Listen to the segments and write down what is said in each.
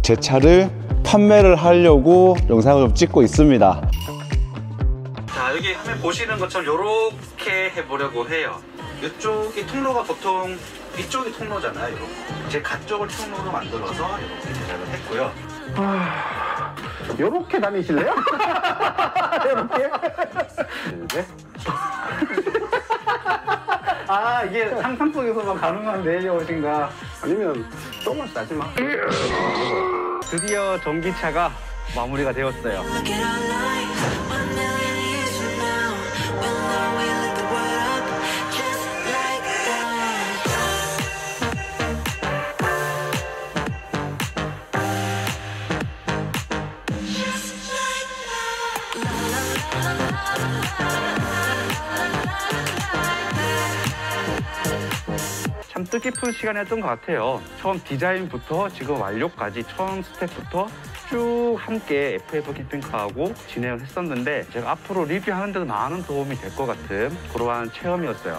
제 차를 판매를 하려고 영상을 좀 찍고 있습니다. 자, 여기 화면 보시는 것처럼 이렇게 해보려고 해요. 이쪽이 통로가 보통 이쪽이 통로잖아요. 제 가쪽을 통로로 만들어서 이렇게 제작을 했고요. 요렇게 다니실래요? 요렇게? 네. 아, 이게 상상 속에서만 가능한 내용인가? 아니면 똥을 싸지 마. 드디어 전기차가 마무리가 되었어요. 참 뜻깊은 시간이었던 것 같아요. 처음 디자인부터 지금 완료까지 처음 스텝부터 쭉 함께 FF 캠핑카하고 진행을 했었는데 제가 앞으로 리뷰하는 데도 많은 도움이 될 것 같은 그러한 체험이었어요.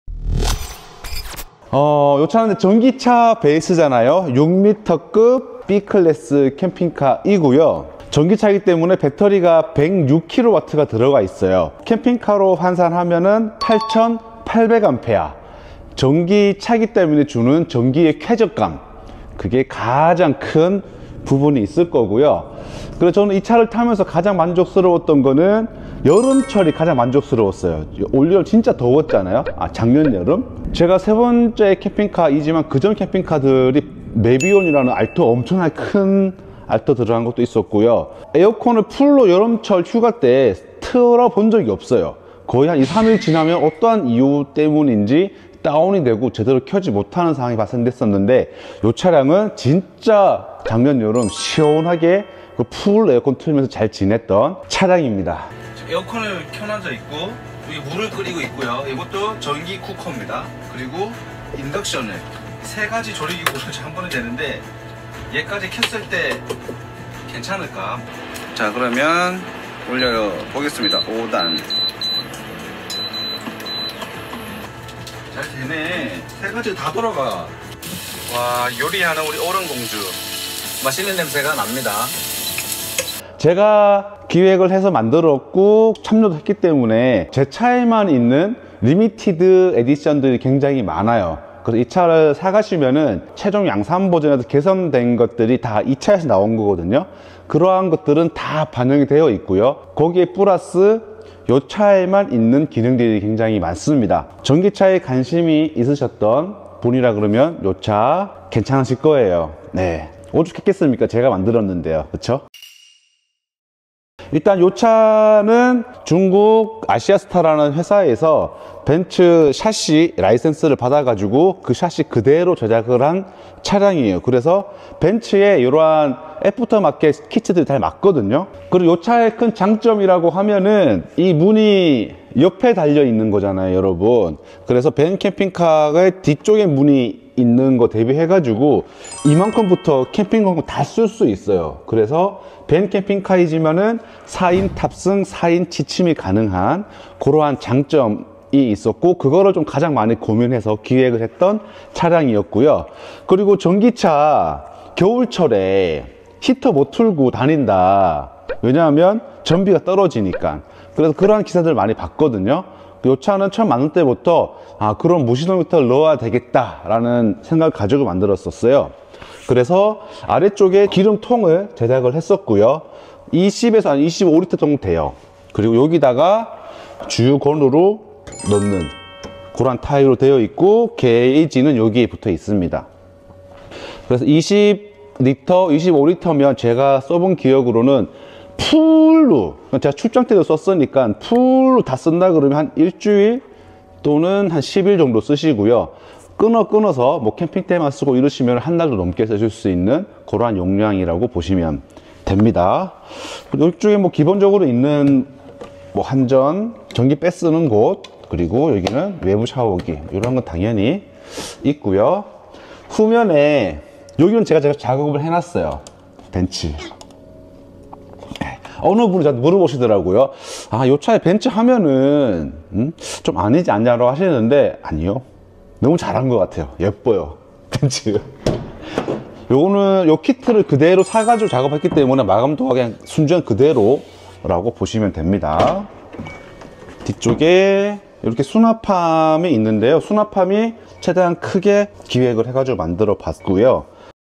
이 차는 전기차 베이스잖아요. 6m급 B클래스 캠핑카이고요. 전기차이기 때문에 배터리가 106kW가 들어가 있어요. 캠핑카로 환산하면은 8,800A. 전기차이기 때문에 주는 전기의 쾌적감, 그게 가장 큰 부분이 있을 거고요. 그래서 저는 이 차를 타면서 가장 만족스러웠던 거는 여름철이 가장 만족스러웠어요. 올여름 진짜 더웠잖아요. 작년 여름. 제가 세 번째 캠핑카이지만 그전 캠핑카들이 메비온이라는 알토, 엄청나게 큰 알토 들어간 것도 있었고요. 에어컨을 풀로 여름철 휴가 때 틀어 본 적이 없어요. 거의 한 2, 3일 지나면 어떠한 이유 때문인지 다운이 되고 제대로 켜지 못하는 상황이 발생됐었는데, 이 차량은 진짜 작년 여름 시원하게 그 풀 에어컨 틀면서 잘 지냈던 차량입니다. 에어컨을 켜놔져 있고 여기 물을 끓이고 있고요. 이것도 전기 쿠커입니다. 그리고 인덕션을 세 가지 조리기구를 한 번에 되는데 얘까지 켰을 때 괜찮을까? 자, 그러면 올려 보겠습니다. 5단. 잘 되네. 세 가지 다 돌아가. 와, 요리하는 우리 어른공주. 맛있는 냄새가 납니다. 제가 기획을 해서 만들었고 참여도 했기 때문에 제 차에만 있는 리미티드 에디션들이 굉장히 많아요. 그래서 이 차를 사가시면은 최종 양산 버전에서 개선된 것들이 다 이 차에서 나온 거거든요. 그러한 것들은 다 반영이 되어 있고요. 거기에 플러스 이 차에만 있는 기능들이 굉장히 많습니다. 전기차에 관심이 있으셨던 분이라 그러면 이 차 괜찮으실 거예요. 네, 오죽했겠습니까? 제가 만들었는데요. 그렇죠? 일단 이 차는 중국 아시아스타라는 회사에서 벤츠 샤시 라이센스를 받아가지고 그 샤시 그대로 제작을 한 차량이에요. 그래서 벤츠에 이러한 애프터마켓 키트들이 잘 맞거든요. 그리고 이 차의 큰 장점이라고 하면은 이 문이 옆에 달려 있는 거잖아요, 여러분. 그래서 벤 캠핑카의 뒤쪽에 문이 있는 거 대비해 가지고 이만큼부터 캠핑카를 다 쓸 수 있어요. 그래서 벤 캠핑카이지만은 4인 탑승, 4인 지침이 가능한 그러한 장점이 있었고, 그거를 좀 가장 많이 고민해서 기획을 했던 차량이었고요. 그리고 전기차 겨울철에 히터 못 틀고 다닌다. 왜냐하면 전비가 떨어지니까. 그래서 그러한 기사들 많이 봤거든요. 이 차는 처음 만들 때부터 그런 무시동 히터를 넣어야 되겠다 라는 생각을 가지고 만들었었어요. 그래서 아래쪽에 기름통을 제작을 했었고요. 20에서 한 25리터 정도 돼요. 그리고 여기다가 주유건으로 넣는 그런 타입으로 되어 있고, 게이지는 여기에 붙어 있습니다. 그래서 20리터, 25리터면 제가 써본 기억으로는 풀로, 제가 출장 때도 썼으니까 풀로 다 쓴다 그러면 한 일주일 또는 한 10일 정도 쓰시고요. 끊어서 뭐 캠핑 때만 쓰고 이러시면 한 달도 넘게 쓰실 수 있는 그러한 용량이라고 보시면 됩니다. 이쪽에 뭐 기본적으로 있는 뭐 한전, 전기 빼쓰는 곳, 그리고 여기는 외부 샤워기, 이런 건 당연히 있고요. 후면에 여기는 제가 작업을 해놨어요. 벤츠. 어느 분이 저한테 물어보시더라고요. 이 차에 벤츠 하면은 좀 아니지 않냐고 하시는데, 아니요, 너무 잘한 것 같아요. 예뻐요, 벤츠. 요거는 요 키트를 그대로 사가지고 작업했기 때문에 마감도가 그냥 순전 그대로라고 보시면 됩니다. 뒤쪽에 이렇게 수납함이 있는데요. 수납함이 최대한 크게 기획을 해가지고 만들어 봤고요.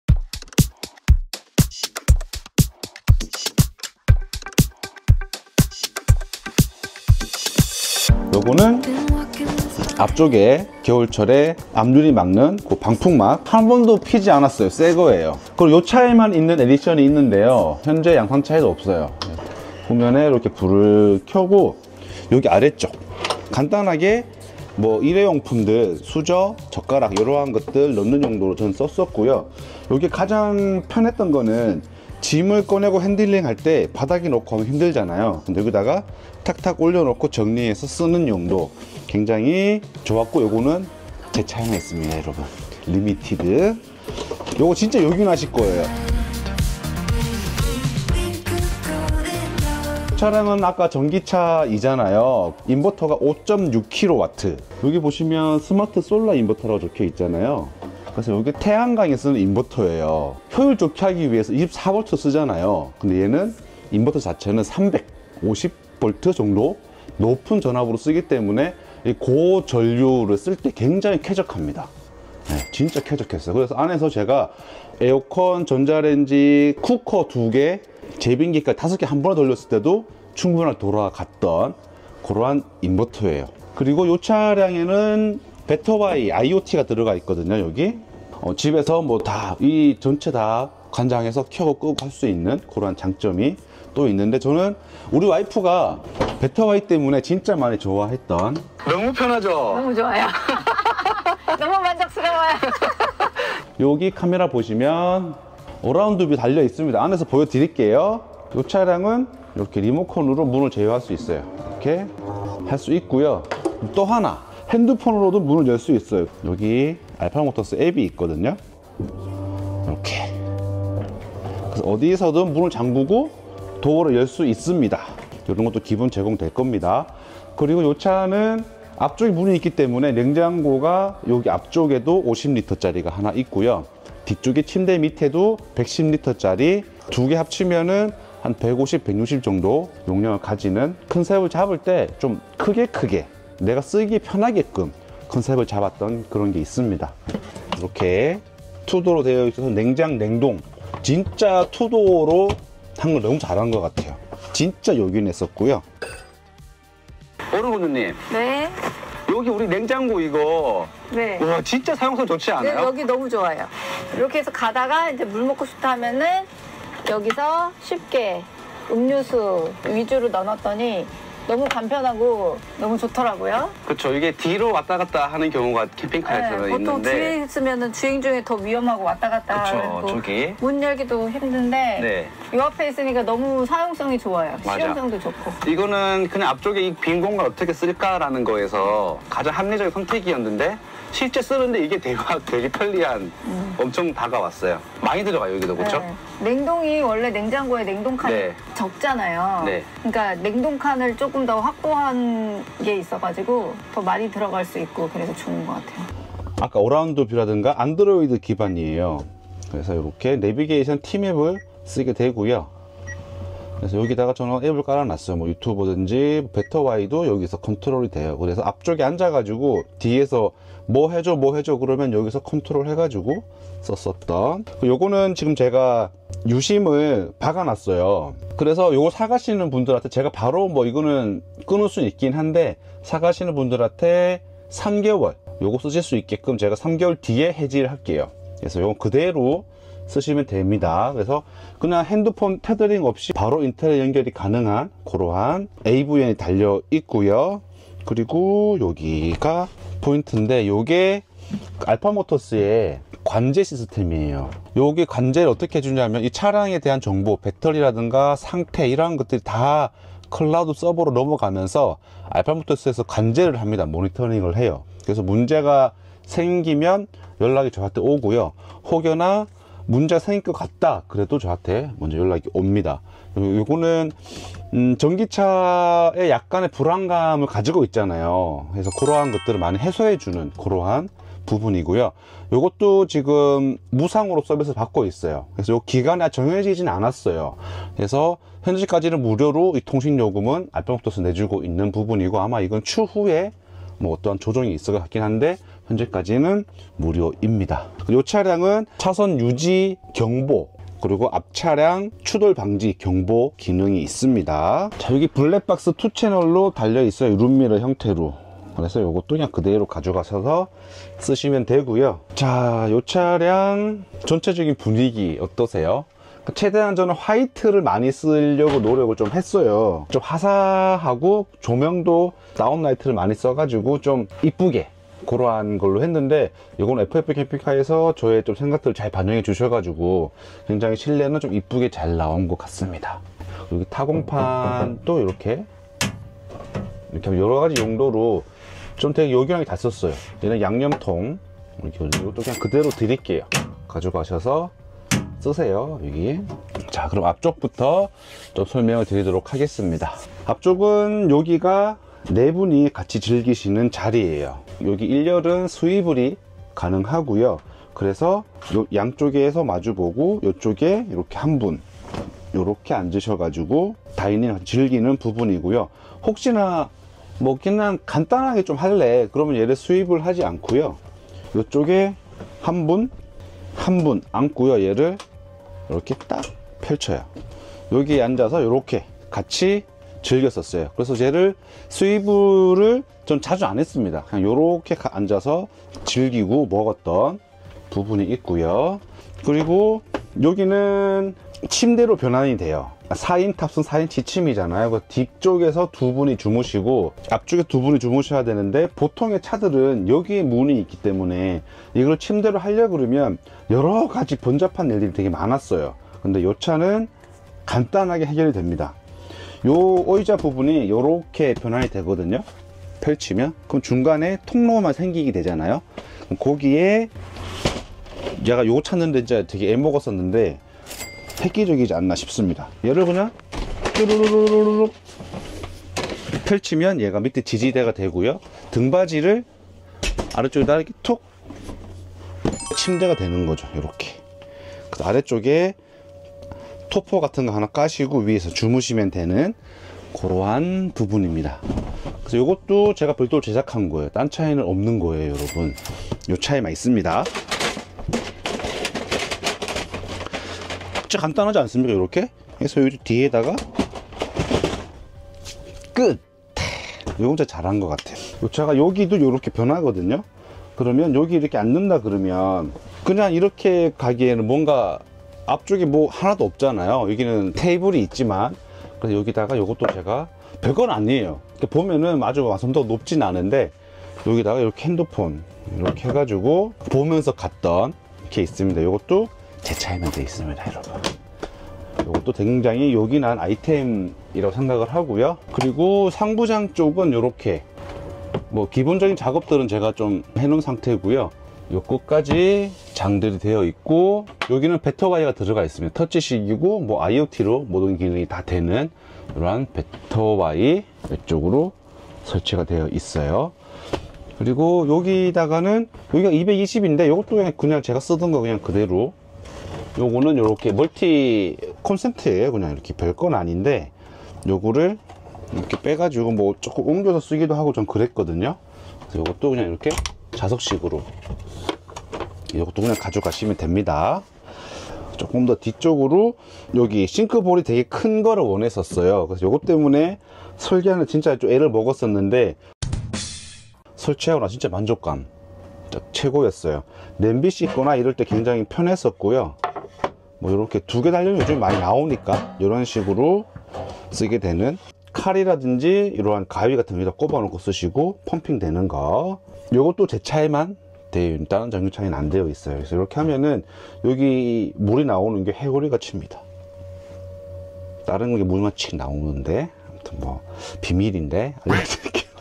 요거는 앞쪽에 겨울철에 앞유리 막는 그 방풍막 한 번도 피지 않았어요. 새 거예요. 그리고 요 차에만 있는 에디션이 있는데요. 현재 양산차에도 없어요. 보면은 이렇게 불을 켜고 여기 아래쪽 간단하게 뭐 일회용품들 수저, 젓가락 이러한 것들 넣는 용도로 저는 썼었고요. 여기 가장 편했던 거는 짐을 꺼내고 핸들링 할 때 바닥에 놓고 하면 힘들잖아요. 근데 여기다가 탁탁 올려놓고 정리해서 쓰는 용도 굉장히 좋았고, 요거는 제 차에만 있습니다, 여러분. 리미티드. 요거 진짜 요긴하실 거예요. 차량은 아까 전기차이잖아요. 인버터가 5.6kW. 여기 보시면 스마트 솔라 인버터라고 적혀 있잖아요. 그래서 여기 태양광에 쓰는 인버터예요. 효율 좋게 하기 위해서 24V 쓰잖아요. 근데 얘는 인버터 자체는 350V 정도 높은 전압으로 쓰기 때문에 이 고전류를 쓸 때 굉장히 쾌적합니다. 네, 진짜 쾌적했어요. 그래서 안에서 제가 에어컨, 전자레인지, 쿠커 2개, 제빙기까지 5개 한 번에 돌렸을 때도 충분하게 돌아갔던 그러한 인버터예요. 그리고 이 차량에는 베터바이 IoT가 들어가 있거든요. 여기 집에서 뭐 다 이 전체 다 관장해서 켜고 끄고 할 수 있는 그러한 장점이 또 있는데, 저는 우리 와이프가 베터바이 때문에 진짜 많이 좋아했던. 너무 편하죠? 너무 좋아요. 너무 만족스러워요. 여기 카메라 보시면 어라운드 뷰 달려 있습니다. 안에서 보여드릴게요. 이 차량은 이렇게 리모컨으로 문을 제어할 수 있어요. 이렇게 할 수 있고요. 또 하나, 핸드폰으로도 문을 열 수 있어요. 여기 알파모터스 앱이 있거든요. 이렇게. 그래서 어디서든 문을 잠그고 도어를 열 수 있습니다. 이런 것도 기본 제공될 겁니다. 그리고 이 차는 앞쪽에 문이 있기 때문에 냉장고가 여기 앞쪽에도 50리터짜리가 하나 있고요. 뒤쪽에 침대 밑에도 110리터짜리 2개 합치면은 한 150, 160 정도 용량을 가지는, 컨셉을 잡을 때 좀 크게 내가 쓰기 편하게끔 컨셉을 잡았던 그런 게 있습니다. 이렇게 투도로 되어 있어서 냉장, 냉동, 진짜 투도로 한 걸 너무 잘한 것 같아요. 진짜 요긴했었고요. 오르고누님, 네. 여기 우리 냉장고 이거 네. 와 진짜 사용성 좋지 네, 않아요? 여기 너무 좋아요. 이렇게 해서 가다가 이제 물 먹고 싶다 하면은 여기서 쉽게 음료수 위주로 넣어놨더니 너무 간편하고 너무 좋더라고요. 그렇죠. 이게 뒤로 왔다 갔다 하는 경우가 캠핑카에서는 네, 보통 있는데. 뒤에 있으면 주행 중에 더 위험하고 왔다 갔다 그쵸, 하고 저기. 문 열기도 힘든데 네. 이 앞에 있으니까 너무 사용성이 좋아요. 맞아. 실용성도 좋고. 이거는 그냥 앞쪽에 이 빈 공간 어떻게 쓸까라는 거에서 가장 합리적인 선택이었는데, 실제 쓰는데 이게 되게 편리한, 엄청 다가왔어요. 많이 들어가요, 여기도. 그렇죠? 네. 냉동이 원래 냉장고에 냉동칸이 네. 적잖아요. 네. 그러니까 냉동칸을 조금 더 확보한 게 있어가지고 더 많이 들어갈 수 있고 그래서 좋은 것 같아요. 아까 어라운드 뷰라든가 안드로이드 기반이에요. 그래서 이렇게 내비게이션 팀앱을 쓰게 되고요. 그래서 여기다가 저는 앱을 깔아놨어요. 뭐 유튜브든지 베터와이도 여기서 컨트롤이 돼요. 그래서 앞쪽에 앉아가지고 뒤에서 뭐 해줘 그러면 여기서 컨트롤 해가지고 썼었던. 요거는 지금 제가 유심을 박아놨어요. 그래서 요거 사가시는 분들한테 제가 바로 뭐 이거는 끊을 수 있긴 한데, 사가시는 분들한테 3개월 요거 쓰실 수 있게끔 제가 3개월 뒤에 해지를 할게요. 그래서 요거 그대로 쓰시면 됩니다. 그래서 그냥 핸드폰 테더링 없이 바로 인터넷 연결이 가능한 그러한 AVN이 달려 있고요. 그리고 여기가 포인트인데, 요게 알파모터스의 관제 시스템이에요. 요게 관제를 어떻게 해주냐면, 이 차량에 대한 정보, 배터리라든가 상태 이런 것들이 다 클라우드 서버로 넘어가면서 알파모터스에서 관제를 합니다. 모니터링을 해요. 그래서 문제가 생기면 연락이 저한테 오고요. 혹여나 문제가 생길 것 같다 그래도 저한테 먼저 연락이 옵니다. 요거는 전기차에 약간의 불안감을 가지고 있잖아요. 그래서 그러한 것들을 많이 해소해 주는 그러한 부분이고요. 요것도 지금 무상으로 서비스 받고 있어요. 그래서 요 기간이 정해지진 않았어요. 그래서 현재까지는 무료로 이 통신요금은 알파모터스 내주고 있는 부분이고, 아마 이건 추후에 뭐 어떠한 조정이 있을 것 같긴 한데 현재까지는 무료입니다. 이 차량은 차선 유지 경보, 그리고 앞차량 추돌 방지 경보 기능이 있습니다. 자, 여기 블랙박스 2채널로 달려 있어요. 룸미러 형태로. 그래서 이것도 그냥 그대로 가져가셔서 쓰시면 되고요. 자, 이 차량 전체적인 분위기 어떠세요? 최대한 저는 화이트를 많이 쓰려고 노력을 좀 했어요. 좀 화사하고 조명도 다운라이트를 많이 써가지고 좀 이쁘게 그러한 걸로 했는데, 이건 FF 캠핑카에서 저의 좀 생각들을 잘 반영해 주셔가지고 굉장히 실내는 좀 이쁘게 잘 나온 것 같습니다. 여기 타공판도 이렇게 여러 가지 용도로 좀 되게 요긴하게 다 썼어요. 얘는 양념통, 이것도 그냥 그대로 드릴게요. 가져가셔서 쓰세요. 여기. 자, 그럼 앞쪽부터 좀 설명을 드리도록 하겠습니다. 앞쪽은 여기가 네 분이 같이 즐기시는 자리예요. 여기 1열은 스위블이 가능하고요. 그래서 요 양쪽에서 마주보고 이쪽에 이렇게 한 분 이렇게 앉으셔가지고 다이닝 즐기는 부분이고요. 혹시나 뭐 그냥 간단하게 좀 할래 그러면 얘를 스윕을 하지 않고요, 이쪽에 한 분 앉고요, 얘를 이렇게 딱 펼쳐요. 여기 앉아서 이렇게 같이 즐겼었어요. 그래서 얘를 스윕을 좀 자주 안 했습니다. 그냥 이렇게 앉아서 즐기고 먹었던 부분이 있고요. 그리고 여기는 침대로 변환이 돼요. 4인 탑승 4인 지침이잖아요. 그 뒤쪽에서 두 분이 주무시고 앞쪽에 두 분이 주무셔야 되는데, 보통의 차들은 여기에 문이 있기 때문에 이걸 침대로 하려고 그러면 여러 가지 번잡한 일들이 되게 많았어요. 근데 이 차는 간단하게 해결이 됩니다. 요 의자 부분이 이렇게 변환이 되거든요. 펼치면 그럼 중간에 통로만 생기게 되잖아요. 그럼 거기에 제가 요거 찾는데 진짜 되게 애먹었었는데 획기적이지 않나 싶습니다. 얘를 그냥 뚜루루루루루 펼치면 얘가 밑에 지지대가 되고요, 등받이를 아래쪽에다 이렇게 툭 침대가 되는 거죠. 이렇게. 그래서 아래쪽에 토퍼 같은 거 하나 까시고 위에서 주무시면 되는 그러한 부분입니다. 그래서 이것도 제가 별도로 제작한 거예요. 딴 차에는 없는 거예요, 여러분. 요 차에만 있습니다. 진짜 간단하지 않습니까? 이렇게 해서 여기 뒤에다가 끝. 이건 진짜 잘한 것 같아요. 이 차가 여기도 이렇게 변하거든요. 그러면 여기 이렇게 앉는다 그러면 그냥 이렇게 가기에는 뭔가 앞쪽에 뭐 하나도 없잖아요. 여기는 테이블이 있지만, 그래서 여기다가 이것도 제가 별건 아니에요. 보면은 아주 완성도가 높진 않은데 여기다가 이렇게 핸드폰 이렇게 해가지고 보면서 갔던 게 있습니다. 이것도 제 차에만 되어 있습니다, 여러분. 이것도 굉장히 요긴한 아이템이라고 생각을 하고요. 그리고 상부장 쪽은 이렇게 뭐 기본적인 작업들은 제가 좀 해놓은 상태고요. 요 끝까지 장들이 되어 있고, 여기는 배터와이가 들어가 있습니다. 터치식이고 뭐 IoT로 모든 기능이 다 되는 이러한 배터와이 이쪽으로 설치가 되어 있어요. 그리고 여기다가는 여기가 220인데 이것도 그냥 제가 쓰던 거 그냥 그대로, 요거는 이렇게 멀티 콘센트예요. 그냥 이렇게 별건 아닌데 요거를 이렇게 빼가지고 뭐 조금 옮겨서 쓰기도 하고 좀 그랬거든요. 그래서 이것도 그냥 이렇게 자석식으로 이것도 그냥 가져가시면 됩니다. 조금 더 뒤쪽으로 여기 싱크볼이 되게 큰 거를 원했었어요. 그래서 요것 때문에 설계하는 진짜 좀 애를 먹었었는데 설치하고 나 진짜 만족감 진짜 최고였어요. 냄비 씻거나 이럴 때 굉장히 편했었고요. 뭐 이렇게 두 개 달려면 요즘 많이 나오니까 이런 식으로 쓰게 되는, 칼이라든지 이러한 가위 같은 거에다 꼽아 놓고 쓰시고 펌핑 되는 거, 요것도 제 차에만 되어 있는, 다른 전기차에는 안 되어 있어요. 그래서 이렇게 하면은 여기 물이 나오는 게 해골이가 칩니다. 다른 게 물만 칙 나오는데 아무튼 뭐 비밀인데 알려드릴게요.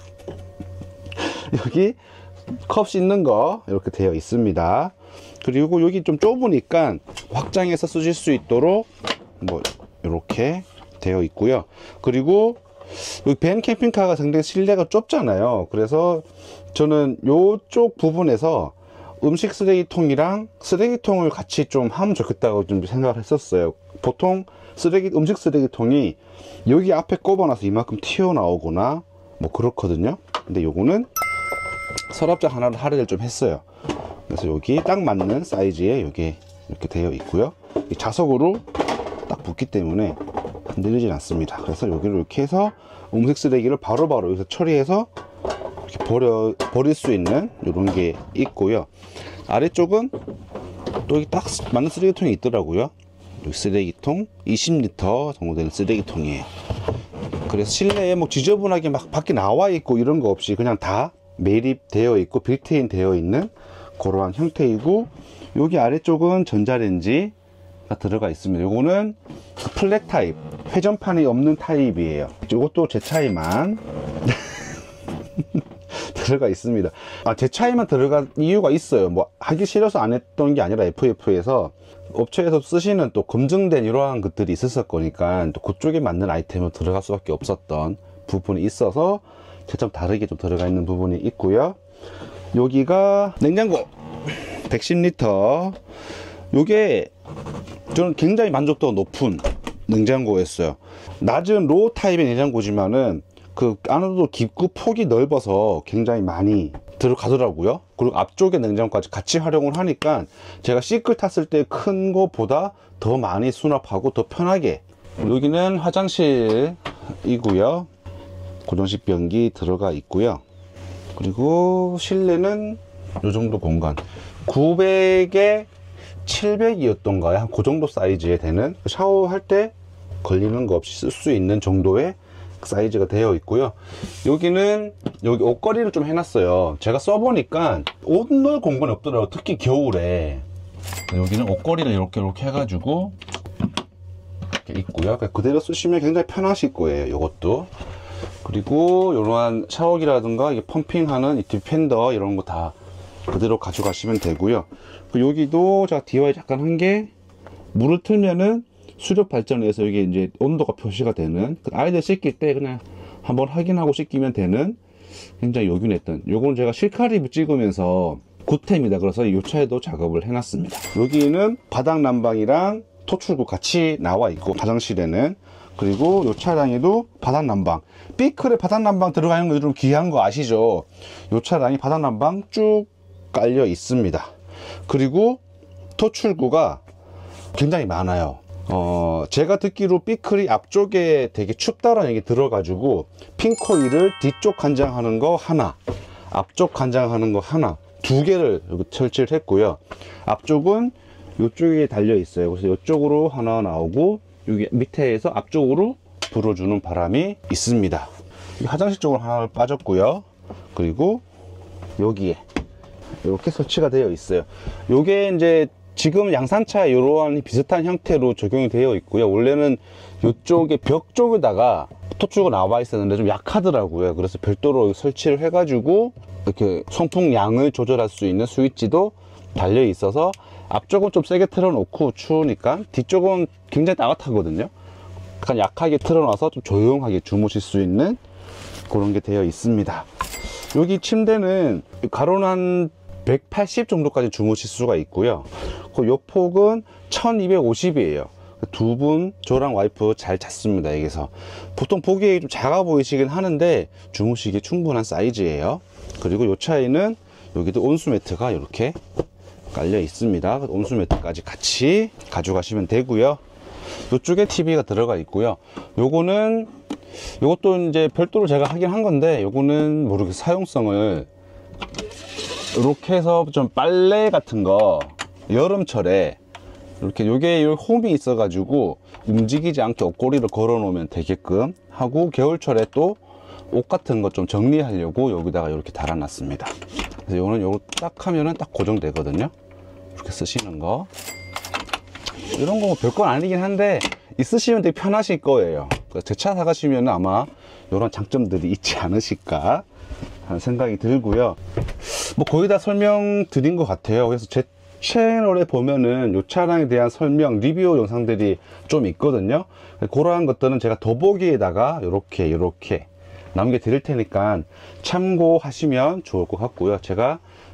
여기 컵 씻는 거 이렇게 되어 있습니다. 그리고 여기 좀 좁으니까 확장해서 쓰실 수 있도록 뭐 이렇게 되어 있고요. 그리고 여기 벤 캠핑카가 상당히 실내가 좁잖아요. 그래서 저는 이쪽 부분에서 음식 쓰레기통이랑 쓰레기통을 같이 좀 하면 좋겠다고 좀 생각을 했었어요. 보통 음식 쓰레기통이 여기 앞에 꼽아놔서 이만큼 튀어나오거나 뭐 그렇거든요. 근데 요거는 서랍장 하나를 할애를 좀 했어요. 그래서 여기 딱 맞는 사이즈에 이게 이렇게 되어 있고요. 이 자석으로 딱 붙기 때문에 흔들리진 않습니다. 그래서 여기를 이렇게 해서 음식 쓰레기를 바로바로 여기서 처리해서 이렇게 버릴 수 있는 이런 게 있고요. 아래쪽은 또 여기 딱 맞는 쓰레기통이 있더라고요. 여기 쓰레기통 20리터 정도 되는 쓰레기통이에요. 그래서 실내에 뭐 지저분하게 막 밖에 나와 있고 이런 거 없이 그냥 다 매립되어 있고 빌트인 되어 있는 그러한 형태이고, 여기 아래쪽은 전자레인지가 들어가 있습니다. 요거는 플랫 타입, 회전판이 없는 타입이에요. 이것도 제 차에만 들어가 있습니다. 제 차에만 들어간 이유가 있어요. 뭐 하기 싫어서 안 했던 게 아니라 FF에서 업체에서 쓰시는 또 검증된 이러한 것들이 있었을 거니까 또 그쪽에 맞는 아이템을 들어갈 수밖에 없었던 부분이 있어서 좀 다르게 좀 들어가 있는 부분이 있고요. 여기가 냉장고 110리터. 요게 저는 굉장히 만족도가 높은 냉장고였어요. 낮은 로우 타입의 냉장고지만은 그 안으로도 깊고 폭이 넓어서 굉장히 많이 들어가더라고요. 그리고 앞쪽에 냉장고까지 같이 활용을 하니까 제가 C클 탔을 때 큰 거보다 더 많이 수납하고 더 편하게. 여기는 화장실이고요. 고정식 변기 들어가 있고요. 그리고 실내는 이 정도 공간, 900에 700이었던가요? 한 그 정도 사이즈에 되는, 샤워할 때 걸리는 거 없이 쓸 수 있는 정도의 사이즈가 되어 있고요. 여기는 여기 옷걸이를 좀 해놨어요. 제가 써보니까 옷 넣을 공간이 없더라고요. 특히 겨울에. 여기는 옷걸이를 이렇게 해가지고 이렇게 있고요. 그대로 쓰시면 굉장히 편하실 거예요. 이것도. 그리고 이러한 샤워기라든가 이게 펌핑하는 이 디펜더 이런 거 다 그대로 가져가시면 되고요. 여기도 제가 DIY 잠깐 한 게, 물을 틀면은 수력 발전해서 이게 이제 온도가 표시가 되는, 아이들 씻길 때 그냥 한번 확인하고 씻기면 되는 굉장히 요긴했던, 요거는 제가 실카 리뷰 찍으면서 굿템이다 그래서 이 차에도 작업을 해놨습니다. 여기는 바닥 난방이랑 토출구 같이 나와 있고, 화장실에는. 그리고 이 차량에도 바닥 난방, B클에 바닥 난방 들어가는 거 좀 귀한 거 아시죠? 이 차량이 바닥 난방 쭉 깔려 있습니다. 그리고 토출구가 굉장히 많아요. 제가 듣기로 B클이 앞쪽에 되게 춥다라는 얘기 들어가지고 핀코일을 뒤쪽 간장하는 거 하나, 앞쪽 간장하는 거 하나, 두 개를 여기 설치를 했고요. 앞쪽은 이쪽에 달려 있어요. 그래서 이쪽으로 하나 나오고, 여기 밑에에서 앞쪽으로 불어주는 바람이 있습니다. 화장실 쪽으로 하나 빠졌고요. 그리고 여기에 이렇게 설치가 되어 있어요. 요게 이제 지금 양산차에 이러한 비슷한 형태로 적용이 되어 있고요. 원래는 이쪽에 벽 쪽에다가 토출구가 나와 있었는데 좀 약하더라고요. 그래서 별도로 설치를 해가지고 이렇게 송풍량을 조절할 수 있는 스위치도 달려 있어서 앞쪽은 좀 세게 틀어놓고 추우니까 뒤쪽은 굉장히 따뜻하거든요. 약간 약하게 틀어놔서 좀 조용하게 주무실 수 있는 그런 게 되어 있습니다. 여기 침대는 가로는 한 180 정도까지 주무실 수가 있고요. 요 폭은 1250이에요. 두 분, 저랑 와이프 잘 잤습니다. 여기서 보통 보기에 좀 작아 보이시긴 하는데 주무시기에 충분한 사이즈예요. 그리고 요 차에는 여기도 온수 매트가 이렇게 깔려 있습니다. 온수 매트까지 같이 가져가시면 되고요. 이쪽에 TV가 들어가 있고요. 요것도 이제 별도로 제가 하긴 한 건데, 요거는 모르게 사용성을 이렇게 해서 좀 빨래 같은 거 여름철에 이렇게 요게 홈이 있어 가지고 움직이지 않게 옷걸이를 걸어 놓으면 되게끔 하고, 겨울철에 또 옷 같은 거 좀 정리하려고 여기다가 이렇게 달아 놨습니다. 그래서 요거 딱 하면은 딱 고정되거든요. 이렇게 쓰시는 거, 이런 거 별건 아니긴 한데 있으시면 되게 편하실 거예요. 제 차 사가시면 아마 이런 장점들이 있지 않으실까 하는 생각이 들고요. 뭐 거의 다 설명드린 것 같아요. 그래서 제 채널에 보면은 이 차량에 대한 설명, 리뷰 영상들이 좀 있거든요. 그러한 것들은 제가 더보기에다가 이렇게 남겨 드릴 테니까 참고하시면 좋을 것 같고요. 제가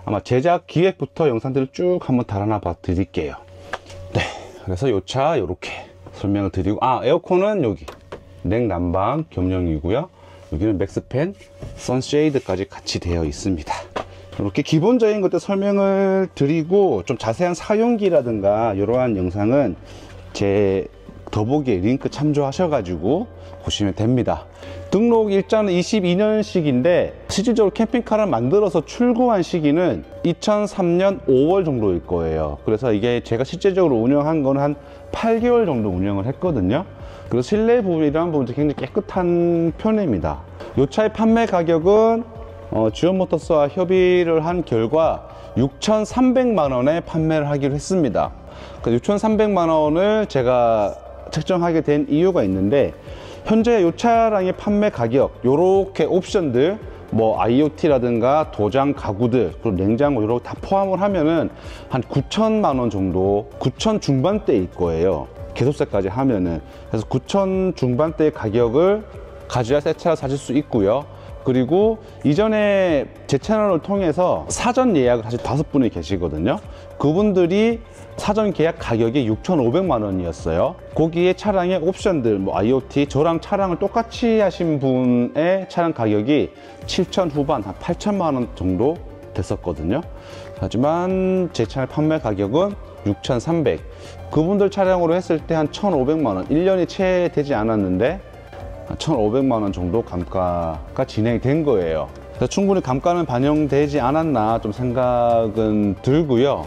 아마 제작 기획부터 영상들을 쭉 한번 달아놔 봐 드릴게요. 네, 그래서 요 차 요렇게 설명을 드리고, 에어컨은 여기 냉난방 겸용이고요. 여기는 맥스팬, 선쉐이드까지 같이 되어 있습니다. 이렇게 기본적인 것들 설명을 드리고, 좀 자세한 사용기라든가 이러한 영상은 제 더보기에 링크 참조하셔가지고 보시면 됩니다. 등록 일자는 22년식인데 실질적으로 캠핑카를 만들어서 출고한 시기는 2003년 5월 정도일 거예요. 그래서 이게 제가 실제적으로 운영한 건 한 8개월 정도 운영을 했거든요. 그래서 실내 부분이란 부분도 굉장히 깨끗한 편입니다. 이 차의 판매 가격은 지원모터스와 협의를 한 결과 6,300만 원에 판매를 하기로 했습니다. 그 6,300만 원을 제가 책정하게 된 이유가 있는데, 현재 이 차량의 판매 가격, 요렇게 옵션들, 뭐 IoT라든가 도장 가구들, 그리고 냉장고 이런 거 다 포함을 하면은 한 9천만 원 정도, 9천 중반대일 거예요. 개소세까지 하면은. 그래서 9천 중반대의 가격을 가져야 새 차를 사실 수 있고요. 그리고 이전에 제 채널을 통해서 사전 예약을 하신 5분이 계시거든요. 그분들이 사전 계약 가격이 6,500만 원이었어요. 거기에 차량의 옵션들, 뭐 IoT, 저랑 차량을 똑같이 하신 분의 차량 가격이 7천 후반, 한 8천만 원 정도 됐었거든요. 하지만 제 차량 판매 가격은 6,300. 그분들 차량으로 했을 때 한 1,500만 원, 1년이 채 되지 않았는데 1,500만 원 정도 감가가 진행이 된 거예요. 그래서 충분히 감가는 반영되지 않았나 좀 생각은 들고요.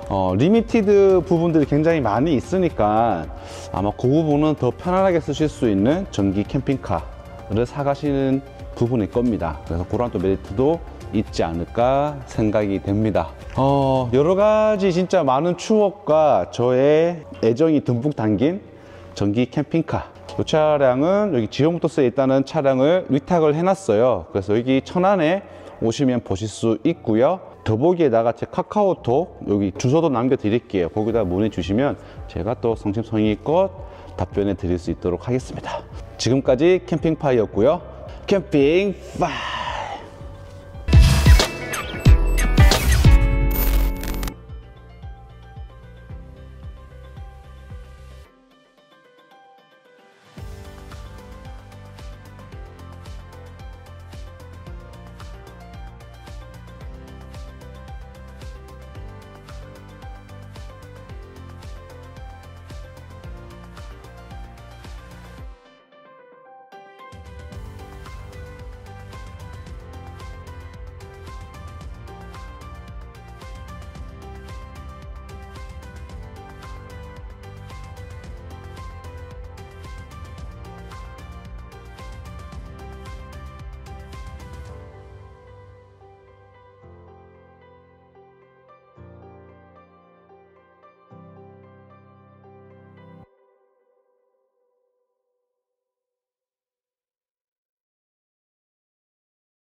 리미티드 부분들이 굉장히 많이 있으니까 아마 그 부분은 더 편안하게 쓰실 수 있는 전기 캠핑카를 사가시는 부분일 겁니다. 그래서 그런 또 메리트도 있지 않을까 생각이 됩니다. 여러 가지 진짜 많은 추억과 저의 애정이 듬뿍 담긴 전기 캠핑카. 이 차량은 여기 지오모터스에 있다는 차량을 위탁을 해놨어요. 그래서 여기 천안에 오시면 보실 수 있고요. 더보기에다가 제 카카오톡 여기 주소도 남겨드릴게요. 거기다 문의 주시면 제가 또 성심성의껏 답변해 드릴 수 있도록 하겠습니다. 지금까지 캠핑파이였고요. 캠핑파!